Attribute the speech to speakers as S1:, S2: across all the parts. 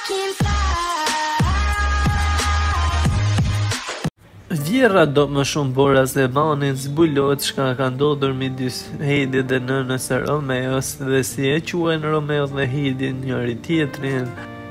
S1: can fly.
S2: Vjera do më shumë Bora Zemanit zbulot çka ka ndodhur midis Heidi dhe nënës së Romeos dhe si e quajnë Romeo dhe Heidi njëri tjetrin.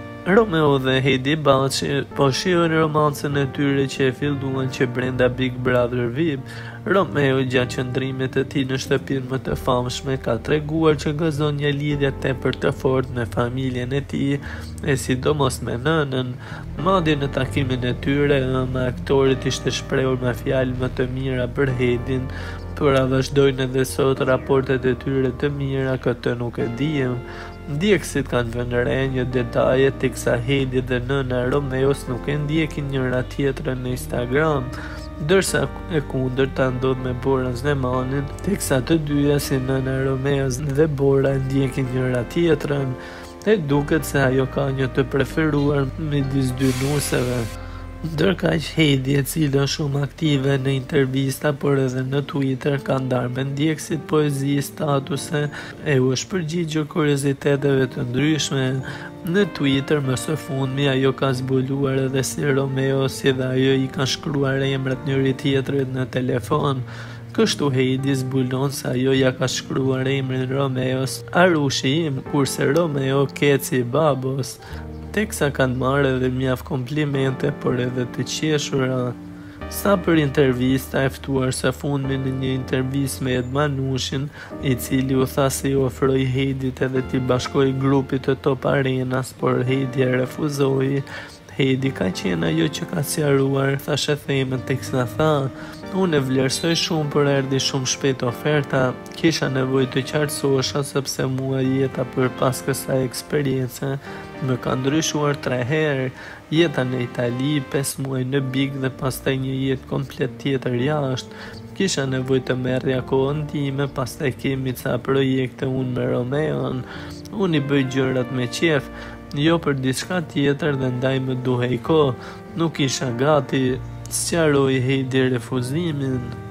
S2: Romeo dhe Heidi Baçi po shijojnë romancën e tyre që e filluan që brenda Big Brother VIP. Romeo gjatë qëndrimit të tij në shtëpinë më të famshme ka treguar që gëzon një lidhje tepër të fortë me familjen e tij e sidomos me nënën. Madje në takimin e tyre, ëma e aktorit ishte shprehur me fjalë më të mira për Heidin, por vazhdojnë edhe sot raportet e tyre të mira, këtë nuk e dijem. Ndjekësit kanë vënë re një detaje teksa Heidi dhe nëna Romeos nuk e ndjekin njëra tjetrën në Instagram, ndërsa e kundërta ndodh me Bora Zemanin, teksa të dyja si nëna Romeos dhe Bora ndjekin njëra tjetrën. E duket se ajo ka një të preferuar midis dy nuseve. Ndërkaq Heidi, e cila shumë aktive në intervista por edhe në Twitter, ka ndarë me ndjekësit poezi, statuse e u është përgjigjur kurioziteteve të ndryshme. Në Twitter më së fundmi ajo ka zbuluar edhe si Romeo si dhe ajo i ka shkruar emrat njëri tjetrit në telefon. Kështu Heidi zbulon se ajo ja ka shkruar emrin Romeos Arushi im, kurse Romeo Keci babos, teksa kanë marrë edhe mjaft komplimente, por edhe të qeshura. Sa për intervista, e ftuar së fundmi në një intervistë me Ed Manushin, i cili u tha se i ofroi Heidit edhe t'i bashkoi grupit të Top Arenas, por Heidi e refuzoi. Heidi ka qenë ajo që ka sqaruar, thashë themën, teksa tha: "Unë e vlerësoj shumë, por erdhi shumë shpejt oferta. Kisha nevojë të qartësohesha sepse mua jeta përpas kësaj eksperience më ka ndryshuar 3 herë. Jeta në Itali, 5 muaj në Big dhe pastaj një jetë komplet tjetër jashtë. Kisha nevojë të merrja kohën time, pastaj kemi ca projekte unë me Romeon. Unë i bëj gjërat me qef, jo për diçka tjetër dhe ndaj më duhej kohë. Nuk isha gati", sqaroi Heidi refuzimin.